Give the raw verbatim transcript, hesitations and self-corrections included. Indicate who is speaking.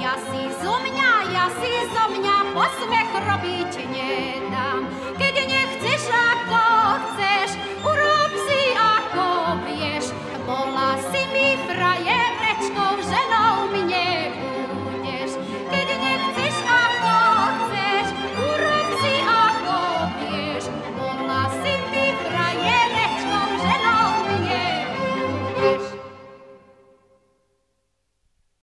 Speaker 1: Ja si zo mňa, ja si zo mňa posmech robiť nedám. Keď nechceš ako chceš, urob si ako vieš. Bola si mi frajerečkou,